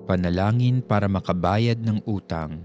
panalangin para makabayad ng utang.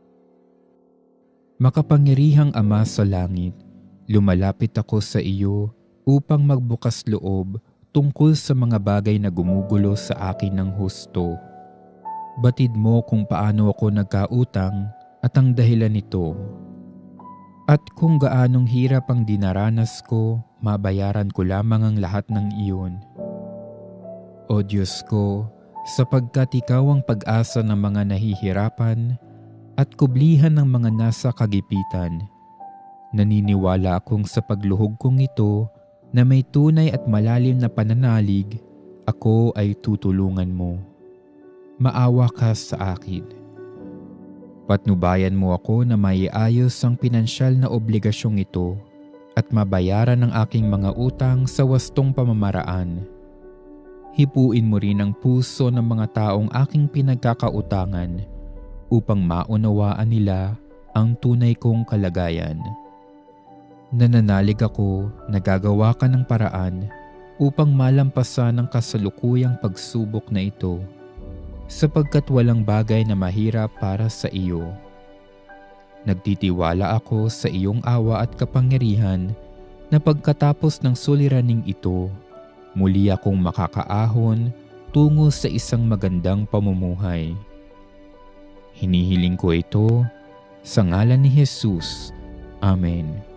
Makapangyarihang Ama sa langit, lumalapit ako sa iyo upang magbukas loob tungkol sa mga bagay na gumugulo sa akin ng husto. Batid mo kung paano ako nagkautang at ang dahilan nito. At kung gaanong hirap ang dinaranas ko, mabayaran ko lamang ang lahat ng iyon. O Diyos ko, sapagkat Ikaw ang pag-asa ng mga nahihirapan at kublihan ng mga nasa kagipitan, naniniwala akong sa pagluhog kong ito na may tunay at malalim na pananalig, ako ay tutulungan mo. Maawa ka sa akin. Patnubayan mo ako na maiayos ang pinansyal na obligasyong ito at mabayaran ang aking mga utang sa wastong pamamaraan. Hipuin mo rin ang puso ng mga taong aking pinagkakautangan upang maunawaan nila ang tunay kong kalagayan. Nananalig ako na gagawa ka ng paraan upang malampasan ang kasalukuyang pagsubok na ito, sapagkat walang bagay na mahirap para sa iyo. Nagtitiwala ako sa iyong awa at kapangyarihan na pagkatapos ng suliraning ito, muli akong makakaahon tungo sa isang magandang pamumuhay. Hinihiling ko ito sa ngalan ni Jesus. Amen.